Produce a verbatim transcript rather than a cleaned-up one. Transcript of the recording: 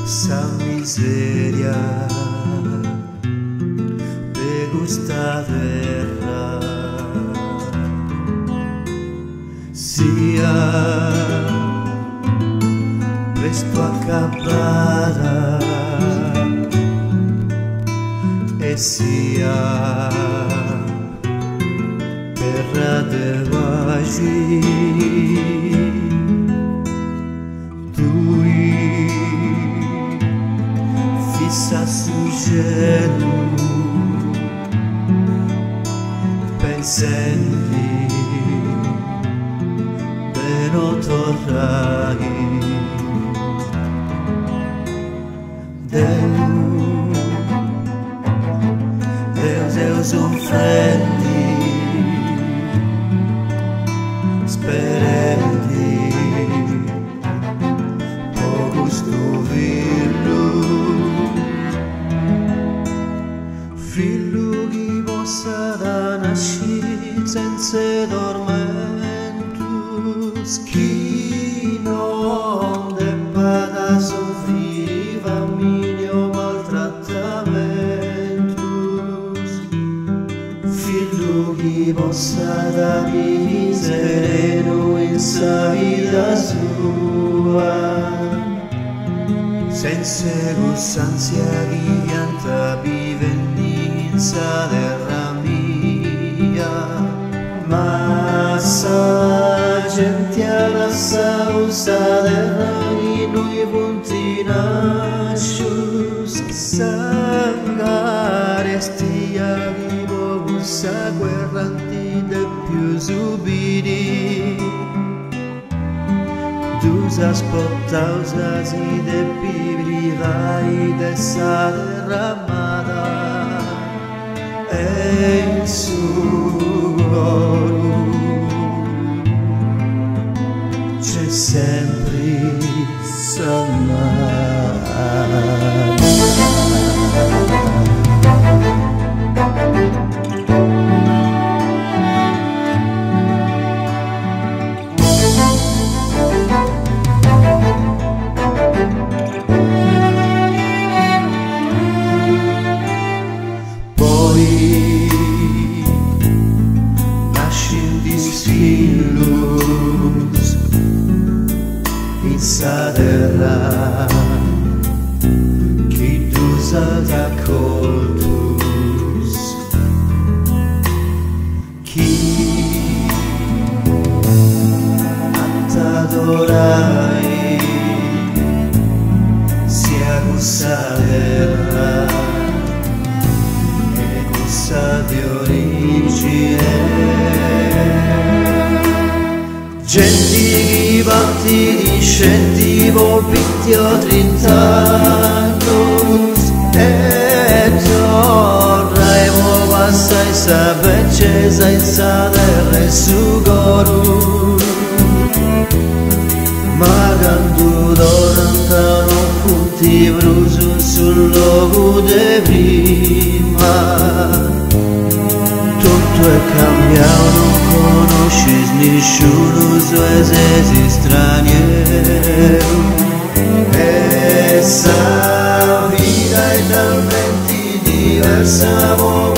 Sa miseria de gusta terra sia presto acabada e sia terra de vagi tui fissa su gelo pensenti de non torrai Deus, Deus, Deus un frendi sperenti po gusto villu fillu chi possa da nascit senza dormentus chi non debba da soffrire famiglia maltrattamentus fillu chi possa da vivere sereno in sa vita sua senza gussanzia chi pianta vivenza terra mia ma sa gente alla sa usa terra in noi punti nascius sa carestia vivo usa guerranti de più subidi dus aspottausas i de pibrivai de sa terra amata e in su coro c'è sempre Samara. Filhos in sa terra chi dus accoltus chi t'adorai sia gussa terra e gussa di origine genti batti discendi volpitio trint'annos e torna e mo passa e sa beccesa e sa terra e su coru ma quando tornano punti bruso sul logo de prima tutto è cambiato, non conosci nessuno su esesi straniero e sa vita è talmente diversa.